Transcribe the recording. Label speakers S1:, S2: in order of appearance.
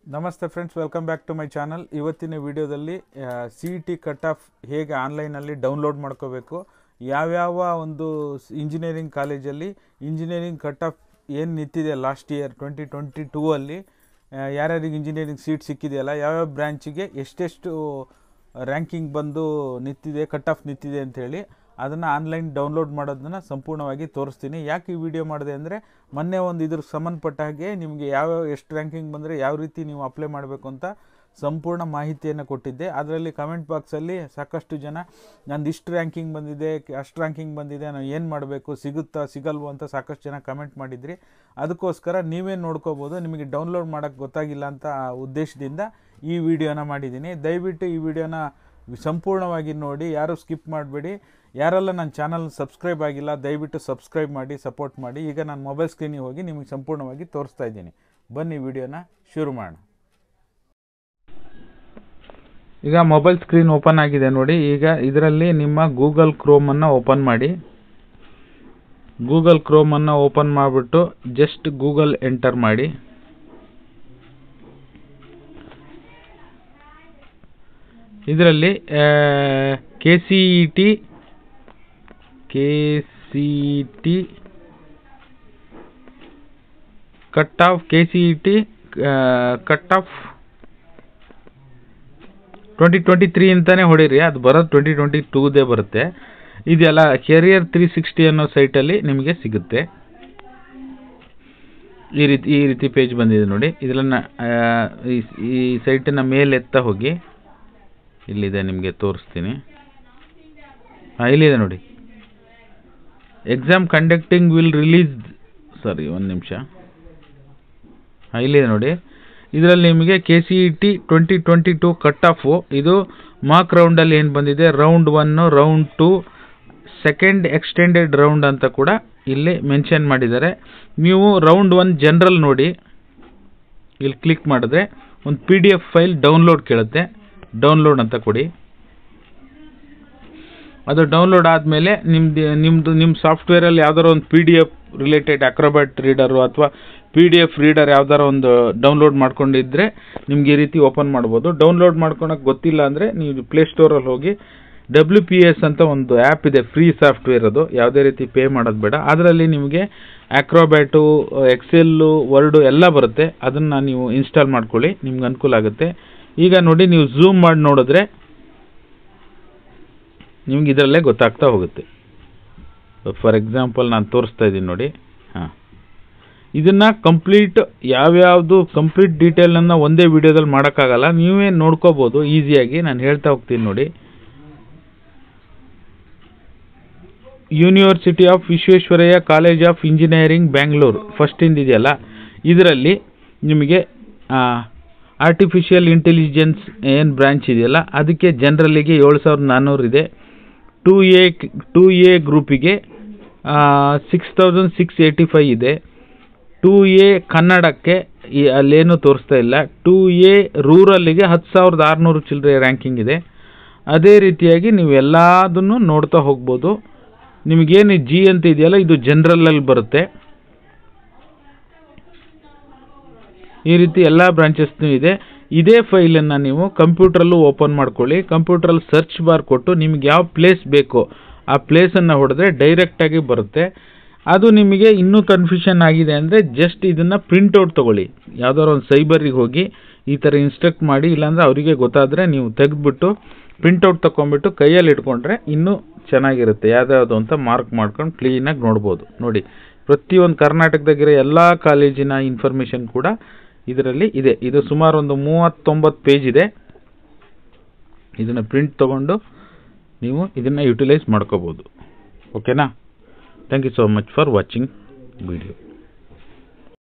S1: ನಮಸ್ತೆ friends, welcome back to my channel. ಇವತ್ತಿನ ವಿಡಿಯೋದಲ್ಲಿ CET ಕಟ್ ಆಫ್ ಹೇಗೆ ಆನ್ಲೈನಲ್ಲಿ ಡೌನ್ಲೋಡ್ ಮಾಡ್ಕೋಬೇಕು, ಯಾವ್ಯಾವ ಒಂದು ಇಂಜಿನಿಯರಿಂಗ್ ಕಾಲೇಜಲ್ಲಿ ಇಂಜಿನಿಯರಿಂಗ್ ಕಟ್ ಆಫ್ ಏನು ನಿಂತಿದೆ ಲಾಸ್ಟ್ ಇಯರ್ 2022 ಅಲ್ಲಿ ಯಾರ್ಯಾರಿಗೆ ಇಂಜಿನಿಯರಿಂಗ್ ಸೀಟ್ ಸಿಕ್ಕಿದೆಯಲ್ಲ, ಯಾವ್ಯಾವ ಬ್ರ್ಯಾಂಚಿಗೆ ಎಷ್ಟೆಷ್ಟು ರ್ಯಾಂಕಿಂಗ್ ಬಂದು ನಿಂತಿದೆ, ಕಟ್ ಆಫ್ ನಿಂತಿದೆ ಅಂಥೇಳಿ ಅದನ್ನು ಆನ್ಲೈನ್ ಡೌನ್ಲೋಡ್ ಮಾಡೋದನ್ನು ಸಂಪೂರ್ಣವಾಗಿ ತೋರಿಸ್ತೀನಿ. ಯಾಕೆ ಈ ವಿಡಿಯೋ ಮಾಡಿದೆ ಅಂದರೆ, ಮೊನ್ನೆ ಒಂದು ಇದ್ರ ಸಂಬಂಧಪಟ್ಟ ಹಾಗೆ ನಿಮಗೆ ಎಷ್ಟು ರ್ಯಾಂಕಿಂಗ್ ಬಂದರೆ ಯಾವ ರೀತಿ ನೀವು ಅಪ್ಲೈ ಮಾಡಬೇಕು ಅಂತ ಸಂಪೂರ್ಣ ಮಾಹಿತಿಯನ್ನು ಕೊಟ್ಟಿದ್ದೆ. ಅದರಲ್ಲಿ ಕಮೆಂಟ್ ಬಾಕ್ಸಲ್ಲಿ ಸಾಕಷ್ಟು ಜನ ನಂದು ಇಷ್ಟು ರ್ಯಾಂಕಿಂಗ್ ಬಂದಿದೆ, ಅಷ್ಟು ರ್ಯಾಂಕಿಂಗ್ ಬಂದಿದೆ, ನಾನು ಏನು ಮಾಡಬೇಕು, ಸಿಗುತ್ತಾ ಸಿಗಲ್ವೋ ಅಂತ ಸಾಕಷ್ಟು ಜನ ಕಮೆಂಟ್ ಮಾಡಿದ್ರಿ. ಅದಕ್ಕೋಸ್ಕರ ನೀವೇ ನೋಡ್ಕೋಬೋದು. ನಿಮಗೆ ಡೌನ್ಲೋಡ್ ಮಾಡೋಕ್ಕೆ ಗೊತ್ತಾಗಿಲ್ಲ ಅಂತ ಉದ್ದೇಶದಿಂದ ಈ ವಿಡಿಯೋನ ಮಾಡಿದ್ದೀನಿ. ದಯವಿಟ್ಟು ಈ ವಿಡಿಯೋನ ಸಂಪೂರ್ಣವಾಗಿ ನೋಡಿ, ಯಾರು ಸ್ಕಿಪ್ ಮಾಡಬೇಡಿ. ಯಾರೆಲ್ಲ ನನ್ನ ಚಾನಲ್ ಸಬ್ಸ್ಕ್ರೈಬ್ ಆಗಿಲ್ಲ ದಯವಿಟ್ಟು ಸಬ್ಸ್ಕ್ರೈಬ್ ಮಾಡಿ, ಸಪೋರ್ಟ್ ಮಾಡಿ. ಈಗ ನಾನು ಮೊಬೈಲ್ ಸ್ಕ್ರೀನಿಗೆ ಹೋಗಿ ನಿಮಗೆ ಸಂಪೂರ್ಣವಾಗಿ ತೋರಿಸ್ತಾ ಇದ್ದೀನಿ. ಬನ್ನಿ ವಿಡಿಯೋನ ಶುರು ಮಾಡೋಣ. ಈಗ ಮೊಬೈಲ್ ಸ್ಕ್ರೀನ್ ಓಪನ್ ಆಗಿದೆ ನೋಡಿ. ಈಗ ಇದರಲ್ಲಿ ನಿಮ್ಮ ಗೂಗಲ್ ಕ್ರೋಮನ್ನು ಓಪನ್ ಮಾಡಿ. ಗೂಗಲ್ ಕ್ರೋಮನ್ನು ಓಪನ್ ಮಾಡಿಬಿಟ್ಟು ಜಸ್ಟ್ ಗೂಗಲ್ ಎಂಟರ್ ಮಾಡಿ. ಇದರಲ್ಲಿ KCET cut off KCET cut off 2023 ಅಂತಾನೆ ಹೊಡೀರಿ, ಅದು ಬರೋದು 2022ದೇ ಬರುತ್ತೆ. ಇದೆಲ್ಲ ಕೆರಿಯರ್ 360 ಅನ್ನೋ ಸೈಟಲ್ಲಿ ನಿಮಗೆ ಸಿಗುತ್ತೆ. ಈ ರೀತಿ ಪೇಜ್ ಬಂದಿದೆ ನೋಡಿ. ಇದನ್ನು ಈ ಸೈಟಿನ ಮೇಲೆತ್ತ ಹೋಗಿ, ಇಲ್ಲಿದೆ, ನಿಮಗೆ ತೋರಿಸ್ತೀನಿ. ಇಲ್ಲಿದೆ ನೋಡಿ, ಎಕ್ಸಾಮ್ ಕಂಡಕ್ಟಿಂಗ್ ವಿಲ್ ರಿಲೀಸ್, ಒಂದು ನಿಮಿಷ. ಇಲ್ಲಿದೆ ನೋಡಿ. ಇದರಲ್ಲಿ ನಿಮಗೆ KCET 2022 ಕಟ್ ಆಫು, ಇದು ಮಾರ್ಕ್ ರೌಂಡಲ್ಲಿ ಏನು ಬಂದಿದೆ, round 1, round 2, second extended round ಅಂತ ಕೂಡ ಇಲ್ಲಿ ಮೆನ್ಷನ್ ಮಾಡಿದ್ದಾರೆ. ನೀವು ರೌಂಡ್ 1 ಜನರಲ್ ನೋಡಿ, ಇಲ್ಲಿ ಕ್ಲಿಕ್ ಮಾಡಿದ್ರೆ ಒಂದು PDF ಫೈಲ್ ಡೌನ್ಲೋಡ್ ಕೇಳುತ್ತೆ. ಡೌನ್ಲೋಡ್ ಅಂತ ಕೊಡಿ. ಅದು ಡೌನ್ಲೋಡ್ ಆದಮೇಲೆ ನಿಮ್ಮ ಸಾಫ್ಟ್ವೇರಲ್ಲಿ ಯಾವ್ದಾರು ಒಂದು PDF ರಿಲೇಟೆಡ್ ಅಕ್ರೋಬ್ಯಾಟ್ ರೀಡರು ಅಥವಾ PDF ರೀಡರ್ ಯಾವ್ದಾರು ಒಂದು ಡೌನ್ಲೋಡ್ ಮಾಡ್ಕೊಂಡಿದ್ರೆ ನಿಮ್ಗೆ ಈ ರೀತಿ ಓಪನ್ ಮಾಡ್ಬೋದು. ಡೌನ್ಲೋಡ್ ಮಾಡ್ಕೊಳಕ್ಕೆ ಗೊತ್ತಿಲ್ಲ ಅಂದರೆ ನೀವು ಪ್ಲೇಸ್ಟೋರಲ್ಲಿ ಹೋಗಿ WPS ಅಂತ ಒಂದು ಆ್ಯಪ್ ಇದೆ, ಫ್ರೀ ಸಾಫ್ಟ್ವೇರ್. ಅದು ಯಾವುದೇ ರೀತಿ ಪೇ ಮಾಡೋದು ಬೇಡ. ಅದರಲ್ಲಿ ನಿಮಗೆ ಅಕ್ರೋಬ್ಯಾಟು, ಎಕ್ಸೆಲ್ಲು, ವರ್ಡು ಎಲ್ಲ ಬರುತ್ತೆ. ಅದನ್ನು ನೀವು ಇನ್ಸ್ಟಾಲ್ ಮಾಡ್ಕೊಳ್ಳಿ, ನಿಮ್ಗೆ ಅನುಕೂಲ ಆಗುತ್ತೆ. ಈಗ ನೋಡಿ, ನೀವು ಝೂಮ್ ಮಾಡಿ ನೋಡಿದ್ರೆ ನಿಮ್ಗೆ ಇದರಲ್ಲೇ ಗೊತ್ತಾಗ್ತಾ ಹೋಗುತ್ತೆ. ಫಾರ್ ಎಕ್ಸಾಂಪಲ್ ನಾನು ತೋರಿಸ್ತಾ ಇದ್ದೀನಿ ನೋಡಿ. ಇದನ್ನು ಯಾವ್ಯಾವುದು ಕಂಪ್ಲೀಟ್ ಡೀಟೇಲನ್ನು ಒಂದೇ ವಿಡಿಯೋದಲ್ಲಿ ಮಾಡೋಕ್ಕಾಗಲ್ಲ, ನೀವೇ ನೋಡ್ಕೋಬೋದು ಈಸಿಯಾಗಿ. ನಾನು ಹೇಳ್ತಾ ಹೋಗ್ತೀನಿ ನೋಡಿ. University of Visvesvaraya college of engineering Bangalore first ಇದೆಯಲ್ಲ, ಇದರಲ್ಲಿ ನಿಮಗೆ ಆರ್ಟಿಫಿಷಿಯಲ್ ಇಂಟೆಲಿಜೆನ್ಸ್ ಏನು ಬ್ರಾಂಚ್ ಇದೆಯಲ್ಲ, ಅದಕ್ಕೆ ಜನರಲ್ಲಿಗೆ 7400 ಇದೆ. 2A ಗ್ರೂಪಿಗೆ 6685 ಇದೆ. 2A ಕನ್ನಡಕ್ಕೆ ಅಲ್ಲೇನು ತೋರಿಸ್ತಾ ಇಲ್ಲ. 2A ರೂರಲ್ಲಿಗೆ 10,600 ಚಿಲ್ಲರೆ ರ್ಯಾಂಕಿಂಗ್ ಇದೆ. ಅದೇ ರೀತಿಯಾಗಿ ನೀವು ಎಲ್ಲದನ್ನು ನೋಡ್ತಾ ಹೋಗ್ಬೋದು. ನಿಮಗೇನು G ಅಂತ ಇದೆಯಲ್ಲ, ಇದು ಜನರಲಲ್ಲಿ ಬರುತ್ತೆ. ಈ ರೀತಿ ಎಲ್ಲ ಬ್ರಾಂಚಸ್ನೂ ಇದೆ. ಇದೇ ಫೈಲನ್ನು ನೀವು ಕಂಪ್ಯೂಟ್ರಲ್ಲೂ ಓಪನ್ ಮಾಡ್ಕೊಳ್ಳಿ. ಕಂಪ್ಯೂಟ್ರಲ್ಲಿ ಸರ್ಚ್ ಬಾರ್ ಕೊಟ್ಟು ನಿಮ್ಗೆ ಯಾವ ಪ್ಲೇಸ್ ಬೇಕೋ ಆ ಪ್ಲೇಸನ್ನು ಹೊಡೆದ್ರೆ ಡೈರೆಕ್ಟಾಗಿ ಬರುತ್ತೆ. ಅದು ನಿಮಗೆ ಇನ್ನೂ ಕನ್ಫ್ಯೂಷನ್ ಆಗಿದೆ ಅಂದರೆ ಜಸ್ಟ್ ಇದನ್ನು ಪ್ರಿಂಟೌಟ್ ತೊಗೊಳ್ಳಿ. ಯಾವುದಾದ್ರು ಒಂದು ಸೈಬರಿಗೆ ಹೋಗಿ ಈ ಥರ ಇನ್ಸ್ಟ್ರಕ್ಟ್ ಮಾಡಿ, ಇಲ್ಲಾಂದರೆ ಅವರಿಗೆ ಗೊತ್ತಾದರೆ ನೀವು ತೆಗೆದುಬಿಟ್ಟು ಪ್ರಿಂಟೌಟ್ ತೊಗೊಂಬಿಟ್ಟು ಕೈಯಲ್ಲಿ ಇಟ್ಕೊಂಡ್ರೆ ಇನ್ನೂ ಚೆನ್ನಾಗಿರುತ್ತೆ. ಯಾವುದ್ಯಾವುದು ಅಂತ ಮಾರ್ಕ್ ಮಾಡ್ಕೊಂಡು ಕ್ಲೀನಾಗಿ ನೋಡ್ಬೋದು. ನೋಡಿ, ಪ್ರತಿಯೊಂದು ಕರ್ನಾಟಕದಾಗಿರೋ ಎಲ್ಲ ಕಾಲೇಜಿನ ಇನ್ಫಾರ್ಮೇಷನ್ ಕೂಡ ಇದರಲ್ಲಿ ಇದೆ. ಇದು ಸುಮಾರು ಒಂದು 39 ಪೇಜ್ ಇದೆ. ಇದನ್ನು ಪ್ರಿಂಟ್ ತೊಗೊಂಡು ನೀವು ಇದನ್ನು ಯುಟಿಲೈಸ್ ಮಾಡ್ಕೋಬೋದು. ಓಕೆನಾ? Thank you so much for watching video.